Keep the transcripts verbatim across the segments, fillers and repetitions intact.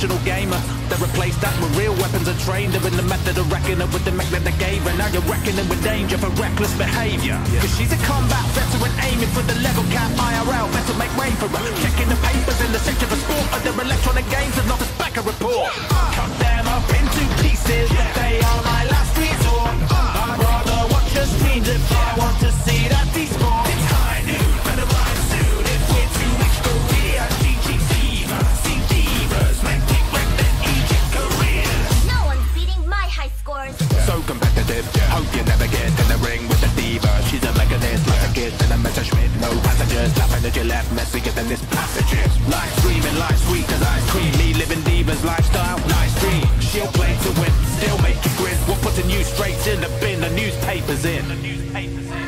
professional gamer. They replaced that with real weapons and trained. They're in the method of reckoning with the mech that they gave her. Now you're reckoning with danger for reckless behavior. Cause she's a combat veteran aiming for the level cap. I R L, better make way for her. Checking the papers in the section for sport of their electronic games and not a spec a report. Cut them up into pieces, they are my last resort. I'd rather watch your streams if I want to see that de-sport. It's high noon, better rhyme soon. If we're too rich for real, G G Diva, see divas, make it wreck the Egypt career. No one's beating my high scores. So competitive, hope you never get in the ring with the diva. She's a mechanist, like a kid in a Messerschmitt. No passengers, laughing at your left, messier than this passage is. Live streaming, life sweet as ice cream. Me living diva's lifestyle, live stream. She'll play to win, still make you grin. We'll put the news straight in the bin, the newspapers in. The newspapers in.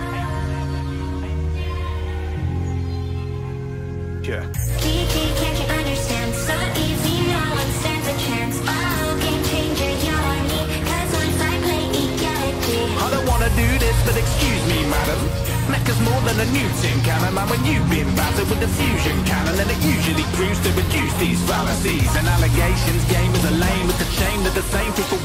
Yeah. Kiki, can't you understand? So easy, no one stands a chance. Oh, game changer, you're me. Cause once I play equality. I don't wanna do this, but excuse me, madam. Mecca's more than a new tin cannon, man. When you've been battered with the fusion cannon, then it usually proves to reduce these fallacies and allegations. Gamers are lame, it's a shame that the same people